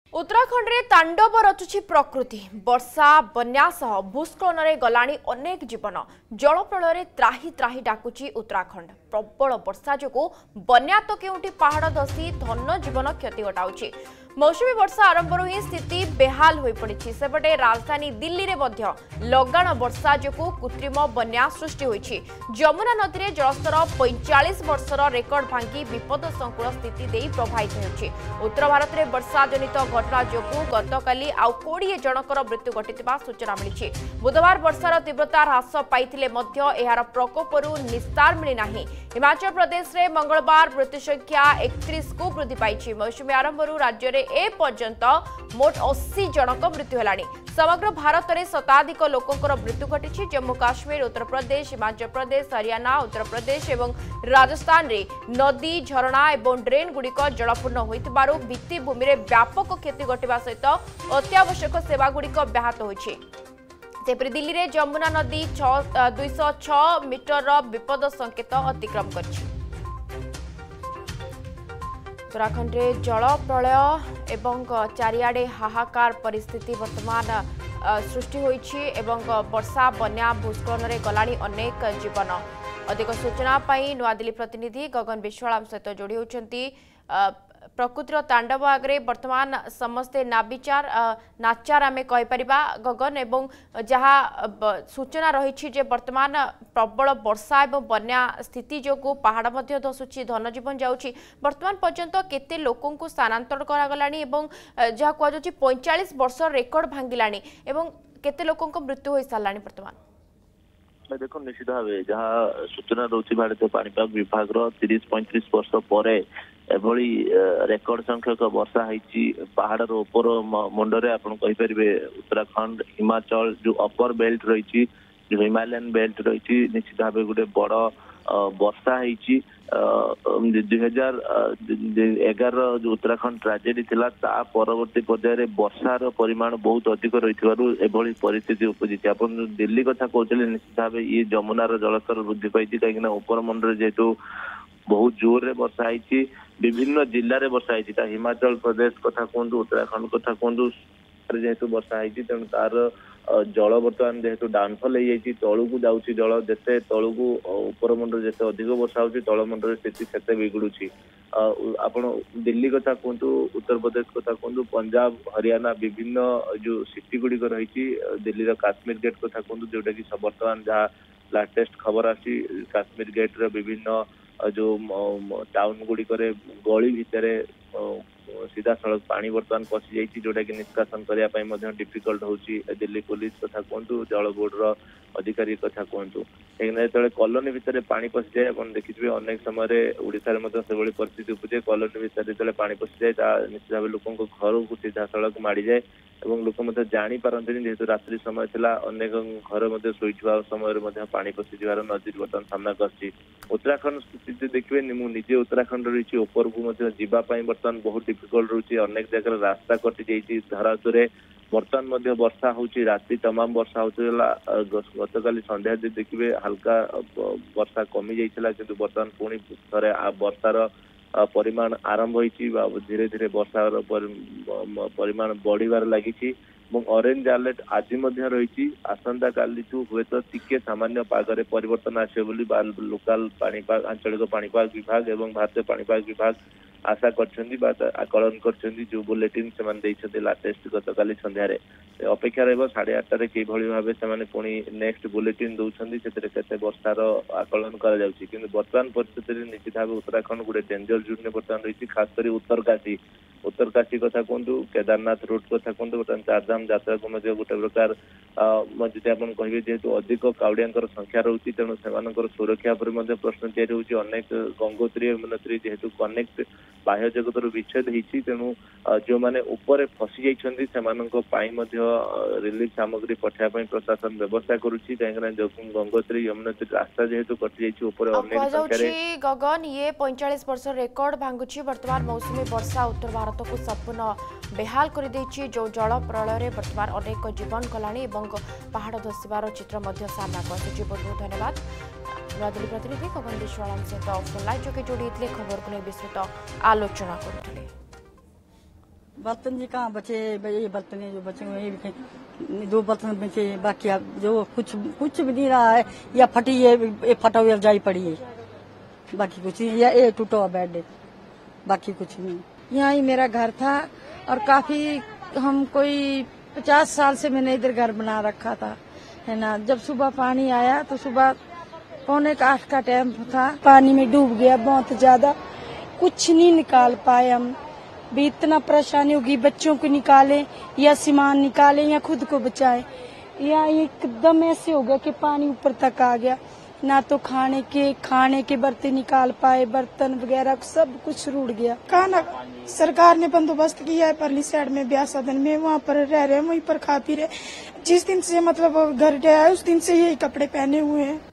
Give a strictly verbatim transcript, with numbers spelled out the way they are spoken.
उत्तराखंड रे तांडव रचुछि प्रकृति वर्षा बन्या सह भूस्खलन रे गलाणी अनेक जीवन जल प्रलय त्राही त्राही डाकुछि उत्तराखंड प्रबल वर्षा जोगु बन्या तो केउंटी पहाड़ धसी धन जीवन क्षति घटाउछि मौसुमी वर्षा आरंभ ही स्थिति बेहाल हो पड़ी सेपटे राजधानी दिल्ली रे मध्य लगाण वर्षा जोगु कृत्रिम बन्या सृष्टि होइछि जमुना नदी रे जलस्तर पैंतालीस वर्षर रेकर्ड भांगी विपद संकुल स्थिति देई प्रभावित होइछि उत्तर भारत रे वर्षा जनित घटना जोगु गतकाली आउ बीस जनकर मृत्यु घटितिबा सूचना मिलिछि बुधवार वर्षार तीव्रता ह्रास पाइथिले मध्य एहार प्रकोपरु निस्तार मिली नाही हिमाचल प्रदेश रे मंगलवार मृत्यु संख्या इकतीस को वृद्धि पाइछि मौसुमी आरंभरु राज्य रे ए पर्यंत मोट अस्सी जनक मृत्यु हेलाणी समग्र भारत में शताधिक लोकंकर मृत्यु घटी जम्मू काश्मीर उत्तर प्रदेश हिमाचल प्रदेश हरियाणा उत्तर प्रदेश और राजस्थान रे नदी झरणा और ड्रेन गुड़िक जलपूर्ण होइतिबारु भित्तिभूमि रे व्यापक क्षति घटिबा सहित अत्यावश्यक सेवा गुड़िक व्याहत होइछि सेपरि दिल्ली रे जमुना नदी दुई सौ छह मीटर विपद संकेत अतिक्रम करछि उत्तराखंड रे जल प्रलय एवं चारिआडे हाहाकार परिस्थिति वर्तमान सृष्टि होइछि एवं वर्षा बन्या भूस्खलन रे गलाणी अनेक जीवन अधिक सूचना पाई नुआदिल्ली प्रतिनिधि गगन विश्वाल आम सहित जोड़ी होइछंती प्रकृतिर तांडव आगे वर्तमान समस्ते नाबिचार नाचार आमे कहि परिबा गगन एवं जहाँ सूचना रही वर्तमान प्रबल वर्षा एवं बन्या स्थिति जोगु पहाड़ मध्य धसुची धनजीवन जाउची वर्तमान पर्यंत केते लोकों को स्थानांतर करागलानी एवं जहाँ कहुछि पैंतालीस वर्ष रेकर्ड भांगिलानी एवं केते लोकों को मृत्यु हो सारानी वर्तमान देखो निश्चित भाव जहाँ सूचना रोचे भारतीय पाणीपाग विभाग तीस पैंतीस वर्ष पर एभली रेकर्ड संख्यक वर्षा होती पहाड़ ऊपर मुंडे आप उत्तराखंड हिमाचल जो अपर बेल्ट रही जो हिमालयन बेल्ट रही निश्चित भाव गोटे बड़ वर्षा होती दुई हजार एगार जो उत्तराखंड ट्राजेडी थिला ता परवर्ती पर्यायर वर्षार परिमाण बहुत अधिक रही परिस्थिति उपजी आप दिल्ली कथा कहते निश्चित भाव ये जमुनार जलस्तर वृद्धि पाई कहीं ऊपर मुंडे जेहेतु बहुत जोर रे वर्षा होती विभिन्न जिले में वर्षा होती हिमाचल प्रदेश कथा कहतु उत्तराखंड कथा कहतु जेहेतु वर्षा होती तेणु तार जल बर्तमान जेहेतु डाउनफल हो तलू को जाऊँगी जल जिते तलू को ऊपर मुंडे जिते अधिक वर्षा होती तल मुंडे स्थिति से बिगुड़ी आपण दिल्ली कथा कहतु उत्तर प्रदेश कथा कहतु पंजाब हरियाणा विभिन्न जो सिटी गुड़िक रही दिल्ली काश्मीर गेट कथा कहतु जोटा कि बर्तमान जहाँ लाटेस्ट खबर आसी काश्मीर गेट विभिन्न जो टाउन गुड़िक गली भितर सीधा सड़क पानी बर्तमान पशि जाइए जोटा कि निष्कासन करने डिफिकल्ट होची दिल्ली पुलिस कथा कहतु जल बोर्ड अधिकारी कथा कहतु कहीं जो कॉलोनी भितर पानी पशि जाए आप देखिए अनेक समय ओडिशा से परिस्थिति उपजे कॉलोनी भितर जो पानी पशि जाए निश्चित भाव लोकों घर को सीधा सड़क माड़ी जाए और लोक जानी पारती जेहेतु रात्रि समय था अनेक घर शोवा समय पानी पशि जबार नजर बर्तमान सामना कर उत्तराखंड स्थिति देखिए मुझे उत्तराखंड रही ऊपर को जावाई बर्तमान बहुत डिफिकल्ट रोचे अनेक जगह रास्ता कटि जाइए धारासुरे बर्तमान वर्षा होची राति तमाम वर्षा होता गतकाली संध्या देखिए हल्का वर्षा कमी जाइए कि बर्तमान पुणी थे वर्षार परिमाण आरंभ होती धीरे धीरे वर्षार परिमाण बढ़िबार लगी ऑरेंज अलर्ट आज रही आसंता काली हुए तो टिके सामान्य पागरे परिवर्तन आसो लोकाल पाणीपाग आंचलिक पाणीपाग विभाग एवं भारतीय पाणीपाग विभाग आशा करकलन कर जो बुलेटिन से लाटेस्ट गतकाली संध्यारे अपेक्षा रहा साढ़े आठटार कि भाव से पुणी नेक्स्ट बुलेटिन दौरान से वर्षार आकलन कर बर्तमान परिस्थिति निश्चित भाव उत्तराखंड गोटे डेंजर जोन में बर्तमान रही खासकर उत्तरकाशी उत्तरकाशी कथा कहतु केदारनाथ रोड कथा कहतु बर्तमान चारधाम यात्रा को गोटे प्रकार जी आप कहे जेहेतु अधिक काउड़िया संख्या रोचे तेणु से सुरक्षा पर प्रश्न या अनेक गंगोत्री यमुनोत्री जेहेतु कनेक्ट बाह्य जगत विच्छेद होती तेणु जो मैंने ऊपर फसी जाइए रिलीफ सामग्री पठाइबा प्रशासन व्यवस्था करुच्ची कहीं गंगोत्री यमुनोत्री रास्ता जेहेतु कटि जाइए गगन ये पैंतालीस वर्ष रेकर्ड भांगुची वर्तमान मौसुमी वर्षा उत्तर भारत को संपूर्ण बेहाल कर देछि जो जल प्रलय वर्तमान अनेक जीवन गलाणी पहाड़ धसबार चित्र सामना को आसी बहुत बहुत धन्यवाद नूआदिल्ली प्रतिनिधि गगन विश्वाल सहित फोन लाइन जोगे जोड़ी खबर को नहीं विस्तृत आलोचना करुले। बर्तन जी कहाँ बचे, ये बर्तन जो बचे हुए ये भी दो बर्तन बचे, बाकी अब जो कुछ कुछ भी नहीं रहा है, या फटी है, ये फटा हुआ रजाई पड़ी है, बाकी कुछ नहीं, या ये टूटा हुआ बेड है, बाकी कुछ नहीं। यहाँ ही मेरा घर था और काफी हम कोई पचास साल से मैंने इधर घर बना रखा था, है ना। जब सुबह पानी आया तो सुबह पौने का आठ का टाइम था, पानी में डूब गया बहुत ज्यादा, कुछ नहीं निकाल पाए हम भी, इतना परेशानी होगी, बच्चों को निकालें या सामान निकालें या खुद को बचाएं, या एकदम ऐसे हो गया कि पानी ऊपर तक आ गया, ना तो खाने के खाने के बर्तन निकाल पाए, बर्तन वगैरह सब कुछ रूड़ गया। खाना सरकार ने बंदोबस्त किया है परली साइड में, ब्याह सदन में, वहाँ पर रह रहे हैं, वहीं पर खा पी रहे। जिस दिन से मतलब घर गया है उस दिन से यही कपड़े पहने हुए हैं।